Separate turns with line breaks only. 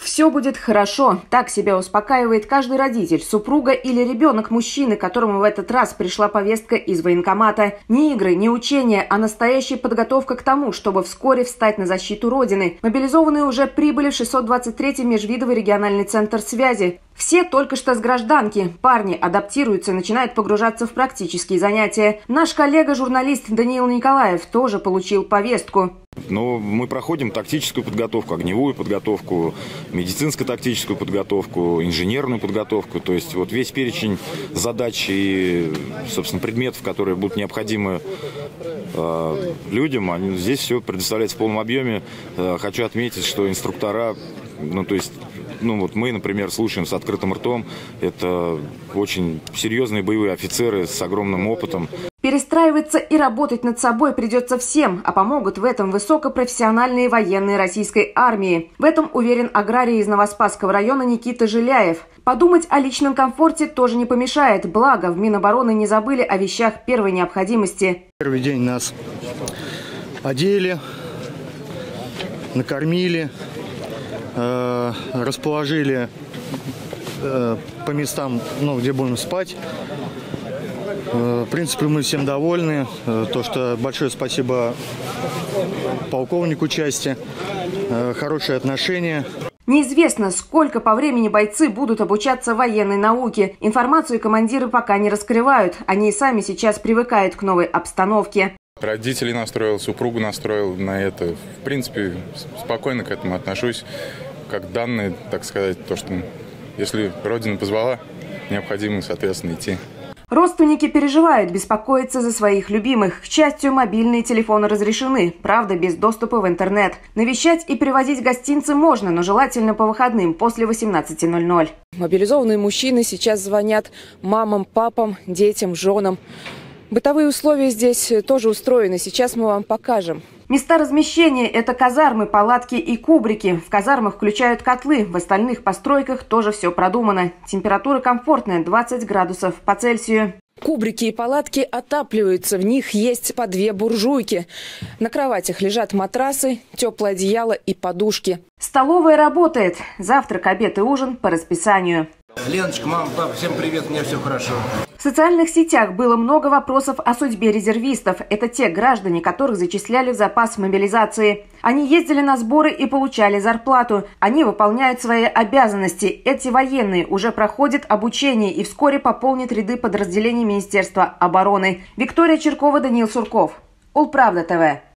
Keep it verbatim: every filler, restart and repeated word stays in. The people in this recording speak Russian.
Все будет хорошо. Так себя успокаивает каждый родитель, супруга или ребенок мужчины, которому в этот раз пришла повестка из военкомата. Не игры, не учения, а настоящая подготовка к тому, чтобы вскоре встать на защиту Родины. Мобилизованные уже прибыли в шестьсот двадцать третий межвидовый региональный центр связи. Все только что с гражданки. Парни адаптируются и начинают погружаться в практические занятия. Наш коллега-журналист Даниил Николаев тоже получил повестку.
Но мы проходим тактическую подготовку, огневую подготовку, медицинско-тактическую подготовку, инженерную подготовку. То есть вот весь перечень задач и, собственно, предметов, которые будут необходимы э, людям, они, здесь все предоставляется в полном объеме. Э, хочу отметить, что инструктора, ну то есть... Ну вот мы, например, слушаем с открытым ртом. Это очень серьезные боевые офицеры с огромным опытом.
Перестраиваться и работать над собой придется всем, а помогут в этом высокопрофессиональные военные российской армии. В этом уверен аграрий из Новоспасского района Никита Жиляев. Подумать о личном комфорте тоже не помешает, благо в Минобороны не забыли о вещах первой необходимости.
Первый день нас одели, накормили. Расположили э, по местам, ну, где будем спать. Э, в принципе, мы всем довольны. Э, то, что большое спасибо полковнику части. Э, хорошие отношения.
Неизвестно, сколько по времени бойцы будут обучаться военной науке. Информацию командиры пока не раскрывают. Они и сами сейчас привыкают к новой обстановке.
Родителей настроил, супругу настроил на это. В принципе, спокойно к этому отношусь. Как данные, так сказать, то, что если Родина позвала, необходимо, соответственно, идти.
Родственники переживают, беспокоятся за своих любимых. К счастью, мобильные телефоны разрешены, правда, без доступа в интернет. Навещать и привозить гостинцы можно, но желательно по выходным, после восемнадцати ноль-ноль.
Мобилизованные мужчины сейчас звонят мамам, папам, детям, женам. Бытовые условия здесь тоже устроены, сейчас мы вам покажем.
Места размещения – это казармы, палатки и кубрики. В казармах включают котлы, в остальных постройках тоже все продумано. Температура комфортная – двадцать градусов по Цельсию.
Кубрики и палатки отапливаются, в них есть по две буржуйки. На кроватях лежат матрасы, теплое одеяло и подушки.
Столовая работает. Завтрак, обед и ужин по расписанию.
Леночка, мама, папа, всем привет, у меня все хорошо.
В социальных сетях было много вопросов о судьбе резервистов. Это те граждане, которых зачисляли в запас мобилизации. Они ездили на сборы и получали зарплату. Они выполняют свои обязанности. Эти военные уже проходят обучение и вскоре пополнят ряды подразделений Министерства обороны. Виктория Черкова, Даниил Сурков. Улправда ТВ.